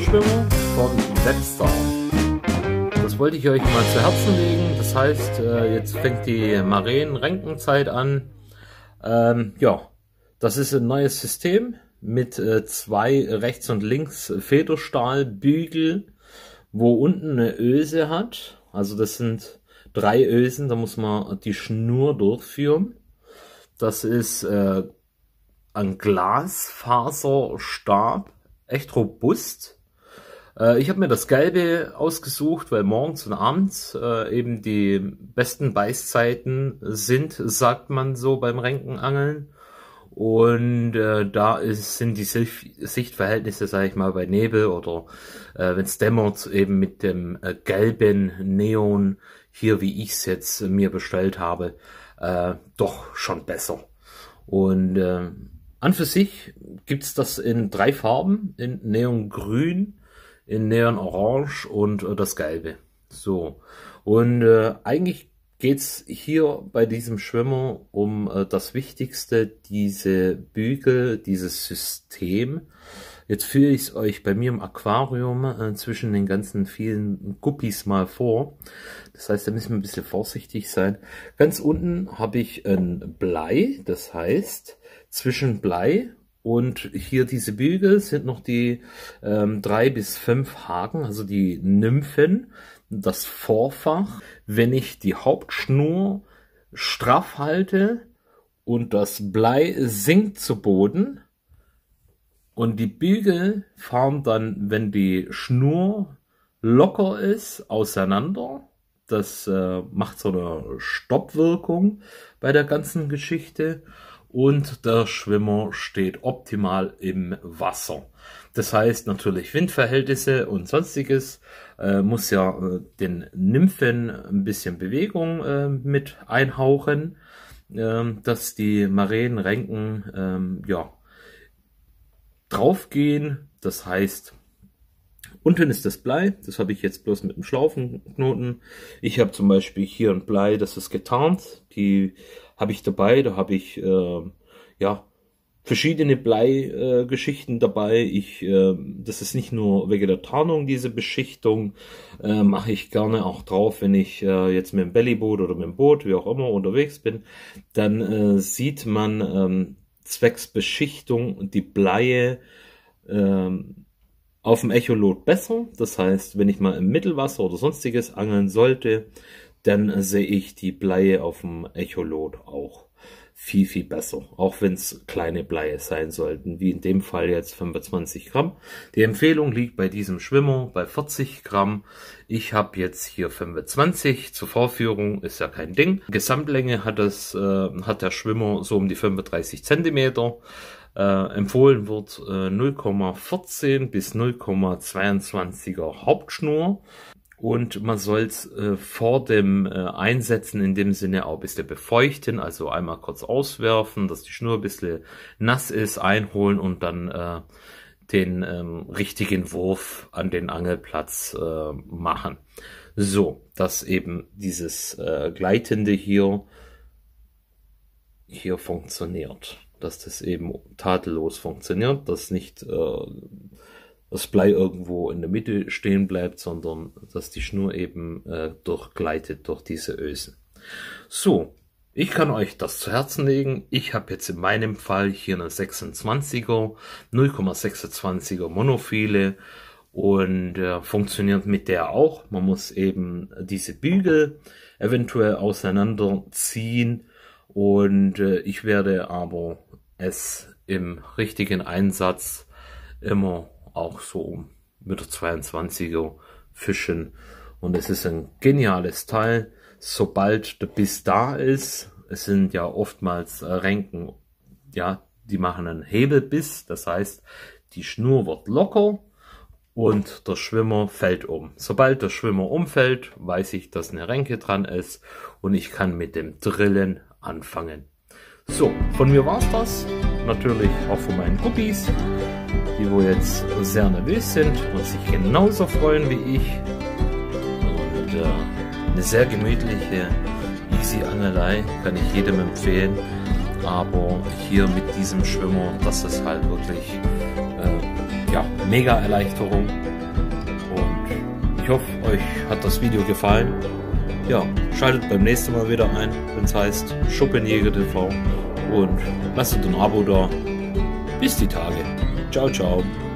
Schwimmer von Webstar. Das wollte ich euch mal zu Herzen legen. Das heißt, jetzt fängt die Mareen-Renkenzeit an. Ja, das ist ein neues System mit zwei rechts und links Federstahlbügel, wo unten eine Öse hat. Also das sind 3 Ösen, da muss man die Schnur durchführen. Das ist ein Glasfaserstab, echt robust. Ich habe mir das Gelbe ausgesucht, weil morgens und abends eben die besten Beißzeiten sind, sagt man so beim Renkenangeln. Und sind die Sichtverhältnisse, sage ich mal, bei Nebel oder wenn es dämmert, eben mit dem gelben Neon hier, wie ich es jetzt mir bestellt habe, doch schon besser. Und an für sich gibt es das in 3 Farben, in Neongrün, in Neonorange und das Gelbe. So, und eigentlich geht's hier bei diesem Schwimmer um das Wichtigste, diese Bügel, dieses System. Jetzt führe ich es euch bei mir im Aquarium zwischen den ganzen vielen Guppies mal vor. Das heißt, da müssen wir ein bisschen vorsichtig sein. Ganz unten habe ich ein Blei, das heißt, zwischen Blei und hier diese Bügel sind noch die 3 bis 5 Haken, also die Nymphen, das Vorfach. Wenn ich die Hauptschnur straff halte und das Blei sinkt zu Boden und die Bügel fahren dann, wenn die Schnur locker ist, auseinander. Das macht so eine Stoppwirkung bei der ganzen Geschichte. Und der Schwimmer steht optimal im Wasser. Das heißt natürlich Windverhältnisse und sonstiges muss ja den Nymphen ein bisschen Bewegung mit einhauchen, dass die Mareenrenken ja draufgehen. Das heißt, unten ist das Blei, das habe ich jetzt bloß mit einem Schlaufenknoten. Ich habe zum Beispiel hier ein Blei, das ist getarnt, die habe ich dabei, da habe ich ja verschiedene Blei-Geschichten dabei. Das ist nicht nur wegen der Tarnung, diese Beschichtung, mache ich gerne auch drauf, wenn ich jetzt mit dem Bellyboot oder mit dem Boot, wie auch immer, unterwegs bin. Dann sieht man zwecks Beschichtung die Bleie auf dem Echolot besser. Das heißt, wenn ich mal im Mittelwasser oder sonstiges angeln sollte, dann sehe ich die Bleie auf dem Echolot auch viel, viel besser. Auch wenn es kleine Bleie sein sollten, wie in dem Fall jetzt 25 Gramm. Die Empfehlung liegt bei diesem Schwimmer bei 40 Gramm. Ich habe jetzt hier 25 zur Vorführung, ist ja kein Ding. Gesamtlänge hat der Schwimmer so um die 35 Zentimeter. Empfohlen wird 0,14 bis 0,22er Hauptschnur. Und man soll es vor dem Einsetzen in dem Sinne auch ein bisschen befeuchten, also einmal kurz auswerfen, dass die Schnur ein bisschen nass ist, einholen und dann den richtigen Wurf an den Angelplatz machen. So, dass eben dieses Gleitende hier funktioniert, dass das eben tadellos funktioniert, dass nicht das Blei irgendwo in der Mitte stehen bleibt, sondern dass die Schnur eben durchgleitet durch diese Ösen. So, ich kann euch das zu Herzen legen. Ich habe jetzt in meinem Fall hier eine 26er, 0,26er Monophile und funktioniert mit der auch. Man muss eben diese Bügel eventuell auseinanderziehen und ich werde aber es im richtigen Einsatz immer auch so mit der 22er fischen. Und es ist ein geniales Teil, sobald der Biss da ist. Es sind ja oftmals Renken, ja, die machen einen Hebelbiss. Das heißt, die Schnur wird locker und der Schwimmer fällt um. Sobald der Schwimmer umfällt, weiß ich, dass eine Renke dran ist und ich kann mit dem Drillen anfangen. So, von mir war's das. Natürlich auch von meinen Guppies, die wo jetzt sehr nervös sind und sich genauso freuen wie ich. Und eine sehr gemütliche, easy Angelei kann ich jedem empfehlen. aber hier mit diesem Schwimmer, das ist halt wirklich ja, mega Erleichterung. Und ich hoffe, euch hat das Video gefallen. Ja, schaltet beim nächsten Mal wieder ein, wenn es heißt Schuppenjäger TV, und lasst ein Abo da. Bis die Tage. Ciao, ciao.